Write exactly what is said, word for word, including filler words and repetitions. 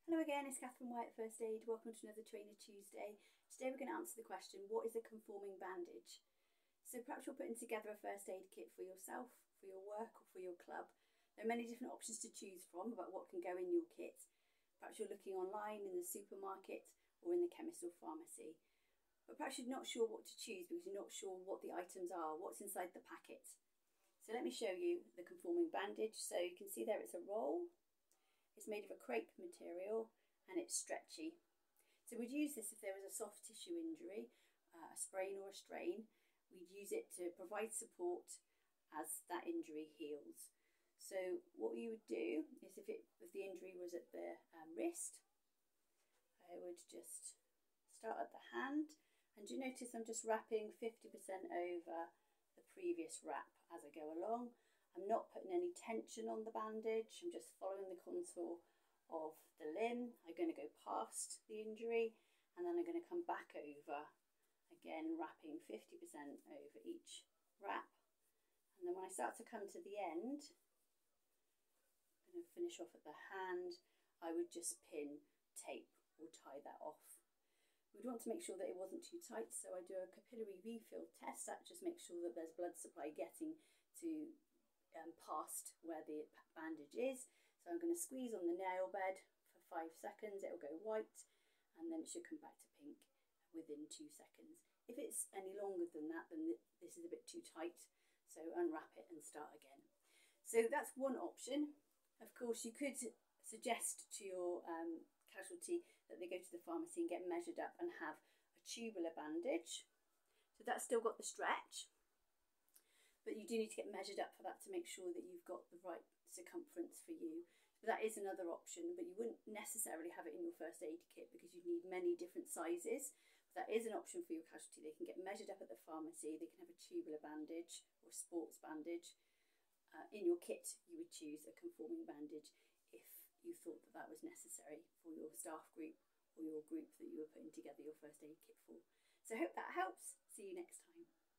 Hello again, it's Catherine White at First Aid. Welcome to another Trainer Tuesday. Today we're going to answer the question, what is a conforming bandage? So perhaps you're putting together a first aid kit for yourself, for your work or for your club. There are many different options to choose from about what can go in your kit. Perhaps you're looking online in the supermarket or in the chemist or pharmacy. But perhaps you're not sure what to choose because you're not sure what the items are, what's inside the packet. So let me show you the conforming bandage. So you can see there it's a roll. It's made of a crepe material and it's stretchy. So we'd use this if there was a soft tissue injury, uh, a sprain or a strain. We'd use it to provide support as that injury heals. So what you would do is if, it, if the injury was at the um, wrist, I would just start at the hand. And you notice I'm just wrapping fifty percent over the previous wrap as I go along. I'm not putting any tension on the bandage, I'm just following the contour of the limb. I'm going to go past the injury and then I'm going to come back over, again wrapping fifty percent over each wrap. And then when I start to come to the end, I'm going to finish off at the hand, I would just pin, tape or tie that off. We'd want to make sure that it wasn't too tight, so I do a capillary refill test. That just makes sure that there's blood supply getting to Um, past where the bandage is. So I'm going to squeeze on the nail bed for five seconds, it'll go white and then it should come back to pink within two seconds. If it's any longer than that, then this is a bit too tight, so unwrap it and start again. So that's one option. Of course you could suggest to your um, casualty that they go to the pharmacy and get measured up and have a tubular bandage. So that's still got the stretch, but you do need to get measured up for that to make sure that you've got the right circumference for you. But that is another option, but you wouldn't necessarily have it in your first aid kit because you need many different sizes. But that is an option for your casualty. They can get measured up at the pharmacy, they can have a tubular bandage or sports bandage. Uh, in your kit you would choose a conforming bandage if you thought that that was necessary for your staff group or your group that you were putting together your first aid kit for. So I hope that helps. See you next time.